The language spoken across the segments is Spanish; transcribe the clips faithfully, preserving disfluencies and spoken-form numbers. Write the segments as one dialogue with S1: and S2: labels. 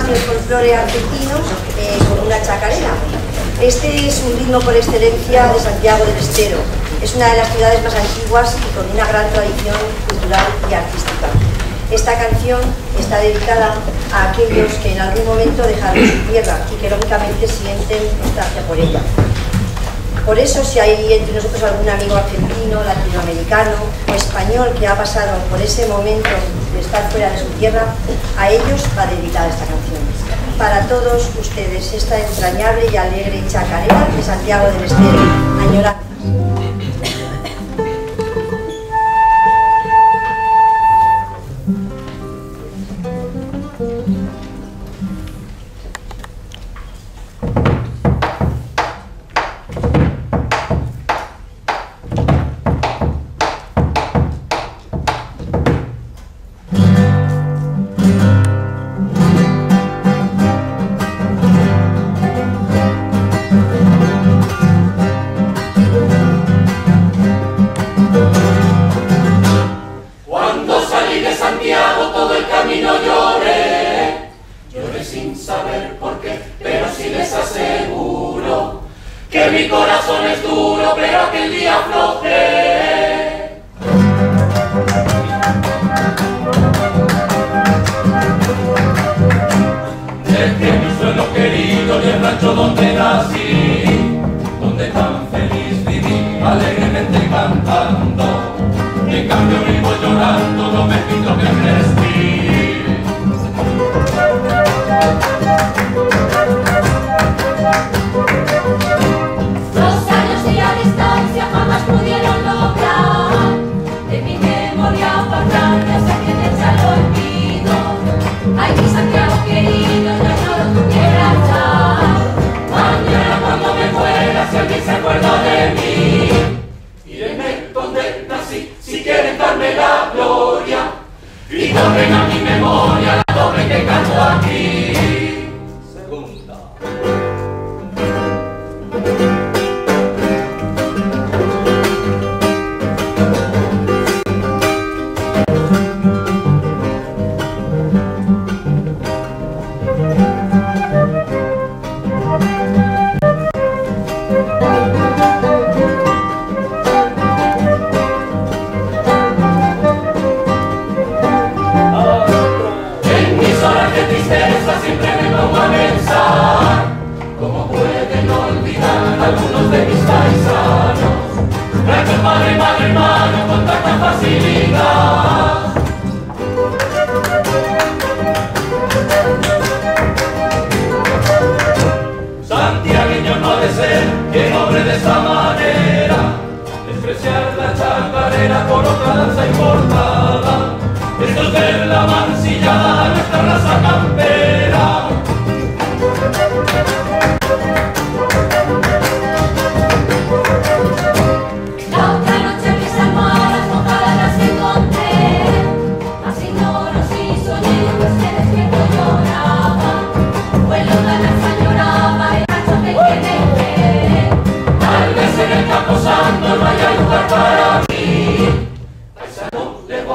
S1: del folclore argentino eh, con una chacarera. Este es un ritmo por excelencia de Santiago del Estero. Es una de las ciudades más antiguas y con una gran tradición cultural y artística. Esta canción está dedicada a aquellos que en algún momento dejaron su tierra y que lógicamente sienten nostalgia por ella. Por eso, si hay entre nosotros algún amigo argentino, latinoamericano o español que ha pasado por ese momento de estar fuera de su tierra, a ellos va dedicada esta canción. Para todos ustedes, esta entrañable y alegre chacarera de Santiago del Estero, Añoranzas.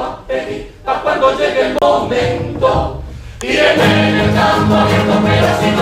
S2: Cuando llegue el momento, iré en el campo abierto, pero sin